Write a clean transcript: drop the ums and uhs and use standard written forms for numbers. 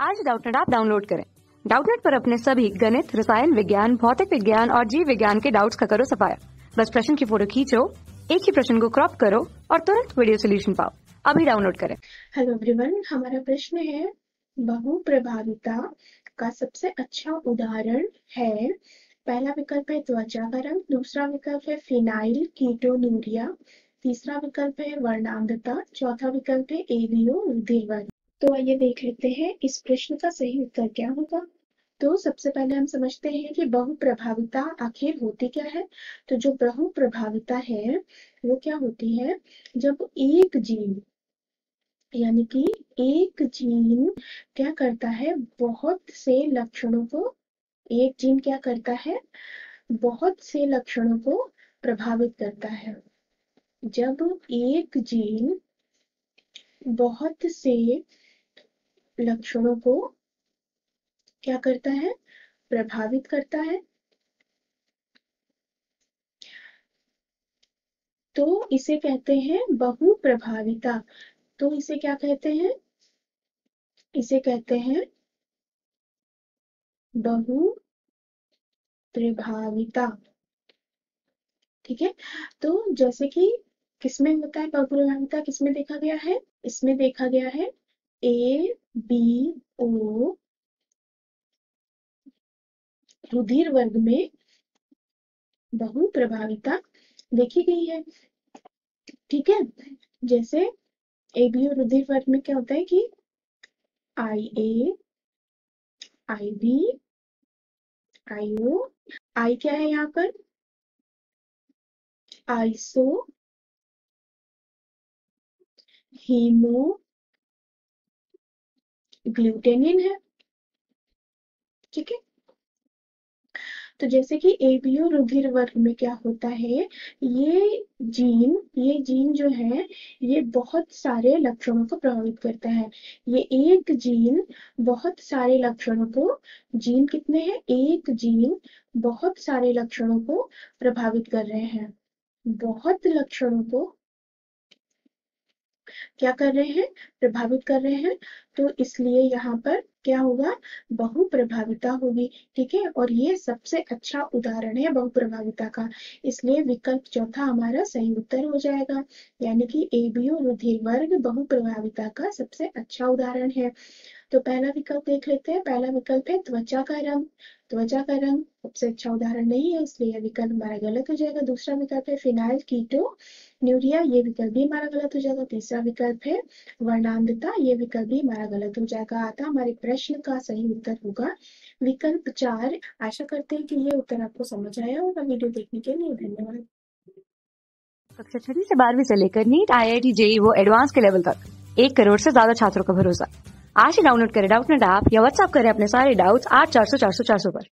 आज Doubtnut app download करें। Doubtnut पर अपने सभी गणित, रसायन विज्ञान, भौतिक विज्ञान और जीव विज्ञान के डाउट्स का करो सफाया। बस प्रश्न की फोटो खींचो, एक ही प्रश्न को क्रॉप करो और तुरंत वीडियो सोल्यूशन पाओ। अभी डाउनलोड करें। हेलो एवरीवन, हमारा प्रश्न है बहुप्रभाविता का सबसे अच्छा उदाहरण है। पहला विकल्प है त्वचा का रंग, दूसरा विकल्प है फिनाइल कीटोन्यूरिया, तीसरा विकल्प है वर्णांधता, चौथा विकल्प है एवियो रुधिरवर्ग। तो आइए देख लेते हैं इस प्रश्न का सही उत्तर क्या होगा। तो सबसे पहले हम समझते हैं कि बहुप्रभाविता आखिर होती क्या है। तो जो बहुप्रभाविता है वो क्या होती है, जब एक जीन यानी कि एक जीन क्या करता है, बहुत से लक्षणों को, एक जीन क्या करता है, बहुत से लक्षणों को प्रभावित करता है। जब एक जीन बहुत से लक्षणों को क्या करता है, प्रभावित करता है, तो इसे कहते हैं बहुप्रभाविता। तो इसे क्या कहते हैं, इसे कहते हैं बहुप्रभाविता। ठीक है, तो जैसे कि किसमें होता है बहुप्रभाविता, किसमें देखा गया है, इसमें देखा गया है ए बी ओ रुधिर वर्ग में बहुप्रभाविता देखी गई है। ठीक है, जैसे एबीओ रुधिर वर्ग में क्या होता है कि आई ए, आई बी, आई ओ, आई क्या है यहाँ पर, आइसो, हीमो ग्लूटेनिन है। ठीक है, तो जैसे कि एबीओ रुधिर वर्ग में क्या होता है, ये जीन जो है ये बहुत सारे लक्षणों को प्रभावित करता है। ये एक जीन बहुत सारे लक्षणों को, जीन कितने हैं, एक जीन बहुत सारे लक्षणों को प्रभावित कर रहे हैं, बहुत लक्षणों को क्या कर रहे हैं, प्रभावित कर रहे हैं। तो इसलिए यहाँ पर क्या होगा, बहुप्रभाविता होगी। ठीक है, और ये सबसे अच्छा उदाहरण है बहुप्रभाविता का, इसलिए विकल्प चौथा हमारा सही उत्तर हो जाएगा। यानी कि एबीओ रुधिर वर्ग बहुप्रभाविता का सबसे अच्छा उदाहरण है। तो पहला विकल्प देख लेते हैं। पहला विकल्प है त्वचा का रंग। त्वचा का रंग सबसे अच्छा उदाहरण नहीं है, इसलिए यह विकल्प हमारा गलत हो जाएगा। दूसरा विकल्प है फिनाइल कीटोन्यूरिया, ये विकल्प भी हमारा गलत हो जाएगा। तीसरा विकल्प है वर्णांधता, ये विकल्प भी हमारा गलत हो जाएगा। अतः हमारे प्रश्न का सही उत्तर होगा विकल्प 4। आशा करते हैं कि ये उत्तर आपको समझ आया होगा। वीडियो देखने के लिए धन्यवाद। कक्षा 6 से 12वीं से लेकर नीट, IIT, JEE वो एडवांस के लेवल तक 1 करोड़ से ज्यादा छात्रों का भरोसा। आज ही डाउनलोड करें डाउटनेट ऐप या व्हाट्सएप करें अपने सारे डाउट्स 8400 400 400 पर।